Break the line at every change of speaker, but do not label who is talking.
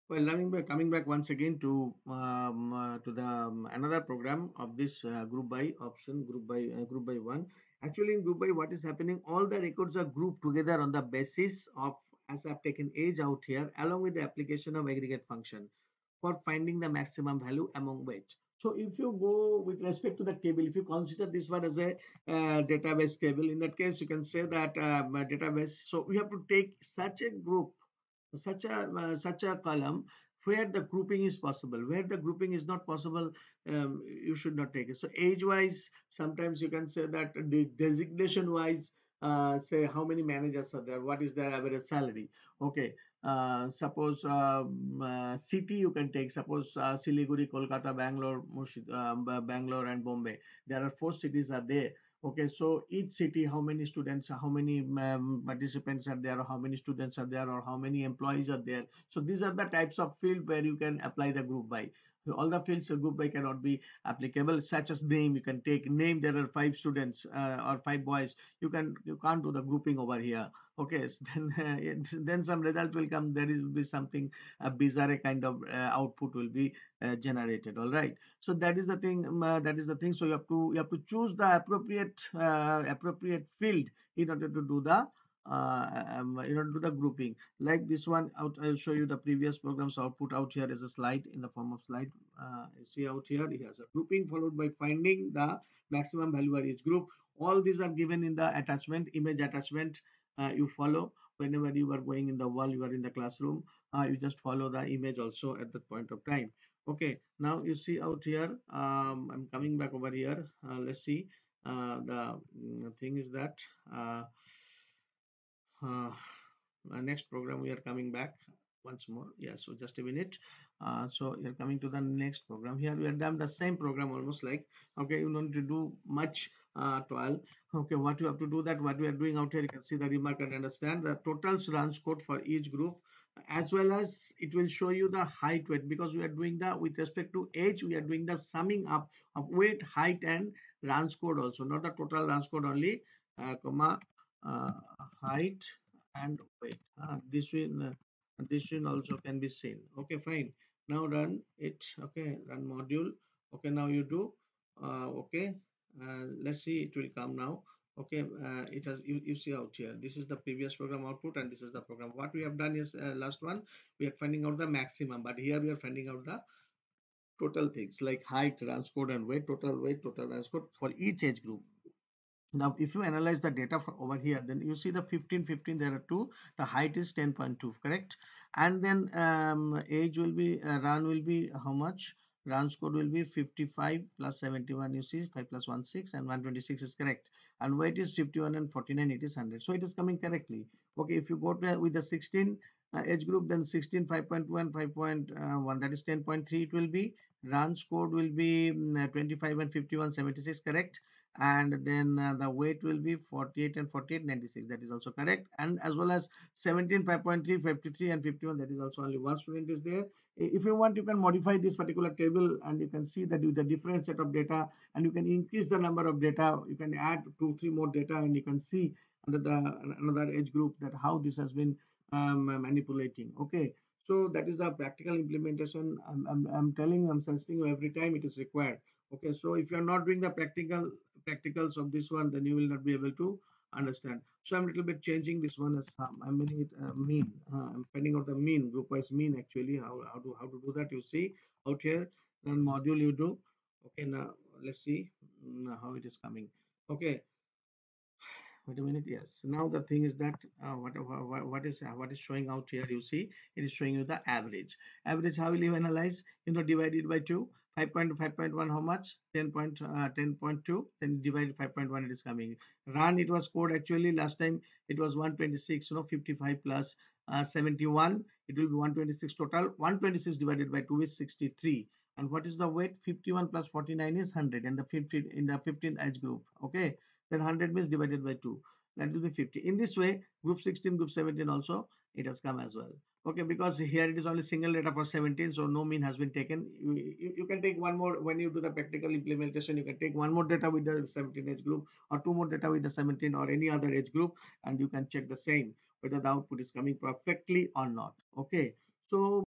Well, coming back once again to the another program of this group by option, group by one. Actually, in group by, what is happening? All the records are grouped together on the basis of, as I've taken age out here, along with the application of aggregate function for finding the maximum value among weight. So if you go with respect to the table, if you consider this one as a database table, in that case, you can say that database. So we have to take such a group, such a column where the grouping is possible. Where the grouping is not possible, you should not take it. So age wise, sometimes you can say that the designation wise, say how many managers are there, what is their average salary. Okay, suppose city you can take, suppose Siliguri, Kolkata, Bangalore, Bangalore and Bombay. There are four cities are there. Okay, so each city, how many students, how many participants are there, or how many students are there, or how many employees are there. So these are the types of field where you can apply the group by. So all the fields of group by cannot be applicable, such as name. You can take name. There are five students or five boys. You can't do the grouping over here. Okay, so then some result will come. There is will be something bizarre kind of output will be generated. All right. So that is the thing. That is the thing. So you have to choose the appropriate field in order to do the in order to do the grouping. Like this one out, I'll show you the previous programs output out here as a slide in the form of slide. You see out here, it has a grouping followed by finding the maximum value for each group. All these are given in the attachment, image attachment. You follow whenever you are going in the wall, you are in the classroom. You just follow the image also at that point of time. Okay, now you see out here, I'm coming back over here. Let's see. The thing is that uh, next program we are coming back once more. Yeah, so just a minute. So you're coming to the next program. Here we have done the same program almost like, okay, you don't need to do much 12. Okay, what you have to do, that what we are doing out here, you can see the remark and understand the total runs code for each group, as well as it will show you the height weight, because we are doing the, with respect to age, we are doing the summing up of weight, height and runs code also, not the total runs code only, comma uh, height and weight. This one also can be seen. Okay, fine. Now run it. Okay, run module. Okay, now you do. Okay, let's see. It will come now. Okay, it has, you see out here. This is the previous program output, and this is the program. What we have done is last one we are finding out the maximum, but here we are finding out the total things like height, transcode, and weight, total transcode for each age group. Now, if you analyze the data for over here, then you see the 15, 15, there are two. The height is 10.2, correct? And then age will be, run will be how much? Run score will be 55 plus 71, you see, 5 plus 1, 6, and 126 is correct. And weight is 51 and 49, it is 100. So it is coming correctly. Okay, if you go to with the 16 age group, then 16, 5.2 and 5.1, that is 10.3, it will be. Run score will be 25 and 51, 76, correct? And then the weight will be 48 and 48, 96, that is also correct. And as well as 17, 5.3, 53 and 51, that is also only one student is there. If you want, you can modify this particular table, and you can see that with the different set of data, and you can increase the number of data. You can add 2 3 more data, and you can see under the another age group that how this has been manipulating. Okay, so that is the practical implementation. I'm telling you, I'm suggesting you every time it is required. Okay, so if you're not doing the practicals of this one, then you will not be able to understand. So I'm a little bit changing this one as I'm making it mean. I'm finding out the mean, group wise mean actually. How to do that? You see out here, then module you do. Okay, now let's see how it is coming. Okay, wait a minute. Yes. Now the thing is that what is showing out here? You see, it is showing you the average. Average. How will you analyze? Divided by two. 5.5.1. How much? 10.2. Then divided 5.1. It is coming. Run. It was code actually last time. It was 126. 55 plus 71. It will be 126 total. 126 divided by 2 is 63. And what is the weight? 51 plus 49 is 100. And the 50 in the 15th age group. Okay, then 100 means divided by 2, that will be 50. In this way, group 16, group 17 also it has come as well. Okay, because here it is only single data for 17, so no mean has been taken. You can take one more when you do the practical implementation. You can take one more data with the 17 age group, or two more data with the 17 or any other age group, and you can check the same whether the output is coming perfectly or not. Okay, so